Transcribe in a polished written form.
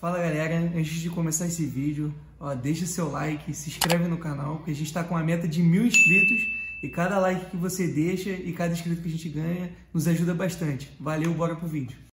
Fala galera, antes de começar esse vídeo, deixa seu like, se inscreve no canal, porque a gente está com a meta de 1000 inscritos e cada like que você deixa e cada inscrito que a gente ganha nos ajuda bastante. Valeu, bora pro vídeo.